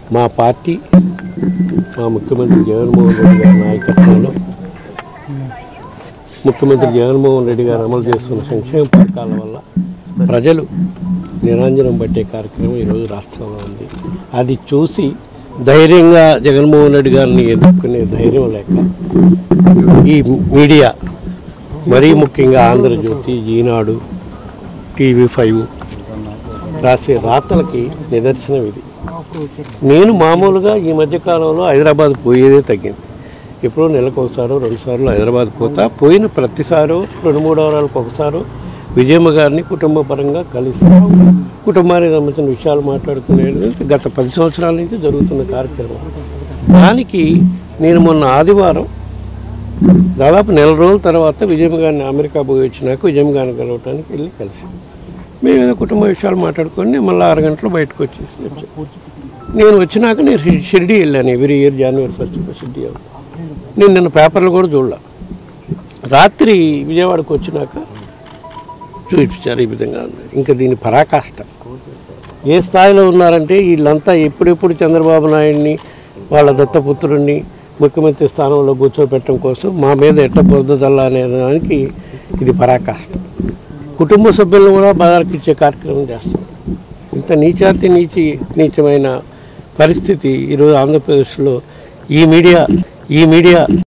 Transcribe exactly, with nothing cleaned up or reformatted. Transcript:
మా పార్టీ మా ముఖ్యమంత్రి జగన్మోహన్ రెడ్డి గారి నాయకత్వంలో ముఖ్యమంత్రి జగన్మోహన్ రెడ్డి గారు అమలు చేస్తున్న సంక్షేమ పథకాల వల్ల ప్రజలు నిరంజనం పట్టే కార్యక్రమం ఈరోజు రాష్ట్రంలో ఉంది. అది చూసి ధైర్యంగా జగన్మోహన్ రెడ్డి గారిని ఎదుర్కొనే ధైర్యం లేక ఈ మీడియా, మరీ ముఖ్యంగా ఆంధ్రజ్యోతి, ఈనాడు, టీవీ ఫైవ్ రాసే రాతలకి నిదర్శనం ఇది. నేను మామూలుగా ఈ మధ్యకాలంలో హైదరాబాద్ పోయేదే తగ్గింది. ఎప్పుడో నెలకు ఒకసారో రెండు సార్లు హైదరాబాద్ పోతా. పోయిన ప్రతిసారో రెండు మూడు వారాలకు ఒకసారో విజయమ్మ గారిని కుటుంబ పరంగా కలిసి కుటుంబానికి సంబంధించిన విషయాలు మాట్లాడుకునేది గత పది సంవత్సరాల నుంచి జరుగుతున్న కార్యక్రమం. దానికి నేను మొన్న ఆదివారం దాదాపు నెల రోజుల తర్వాత విజయమ్మ గారిని అమెరికా పోయి వచ్చినాక విజయమ్మ గారిని కలవటానికి వెళ్ళి కలిసి మేము ఏదో కుటుంబ విషయాలు మాట్లాడుకొని మళ్ళీ ఆరు గంటలు బయటకు వచ్చేసి వచ్చాను. నేను వచ్చినాక నేను షిరిడి వెళ్ళాను. Every year January first Shirdi వెళ్తాను. నేను నిన్న పేపర్లు కూడా చూడలే. రాత్రి విజయవాడకు వచ్చినాక చూపించారు ఈ విధంగా. ఇంకా దీని పరాకాష్ట ఏ స్థాయిలో ఉన్నారంటే వీళ్ళంతా ఎప్పుడెప్పుడు చంద్రబాబు నాయుడిని వాళ్ళ దత్తపుత్రుడిని ముఖ్యమంత్రి స్థానంలో కూర్చోబెట్టడం కోసం మా మీద ఎట్లా బురద చల్ల అనే దానికి ఇది పరాకాష్ట. కుటుంబ సభ్యులను కూడా బదార్కిచ్చే కార్యక్రమం చేస్తారు. ఇంత నీచాతి నీచి నీచమైన పరిస్థితి ఈరోజు ఆంధ్రప్రదేశ్లో ఈ మీడియా ఈ మీడియా